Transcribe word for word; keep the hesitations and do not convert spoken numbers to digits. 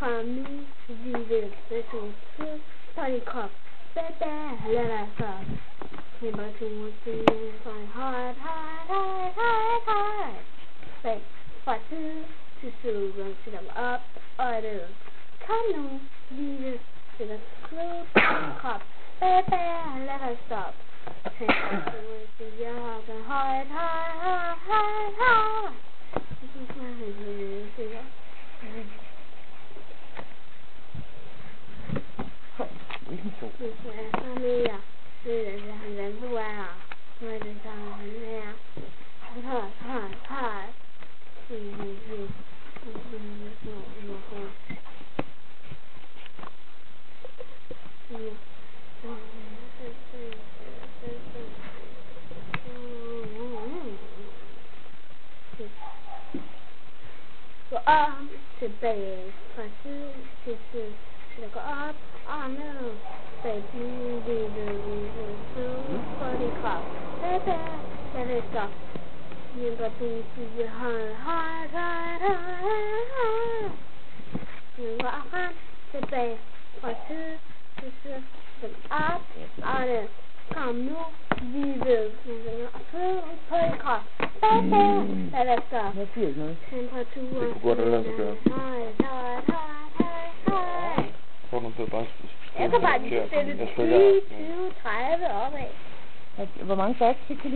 Kom nu, vi vil sætte tid på din krop. Baby, lad dig så. Temperaturen højt, højt, højt, højt, højt. Bag fra side til side, sætter mig op og ned. Kom nu, vi vil sætte tid på din krop. Baby, lad dig stoppe. Temperaturen stiger højt, højt, højt, højt, højt. Hvilken sol? Det er så mere. Det er han den på er. Nu er det så han her. Høj, høj, høj. Gå op, tilbage, fra side til side. Så gå op og ned. Baby, vi vil sidde på din krop. Baby, lad det stoppe. Hjælper du sige højt, højt, højt, højt, højt. Nu går op frem, tilbage, fra side til side. Så gå op og ned. Kom nu, vi vil sidde på din krop. Baby, lad det stoppe. Jeg siger ikke noget. Temperaturen Det kunne godt lade sig gøre. højt, højt, højt, højt, højt. Får du til bare Jeg kan bare lige sætte ti, tyve, tredive opad. Hvor mange facts fik du?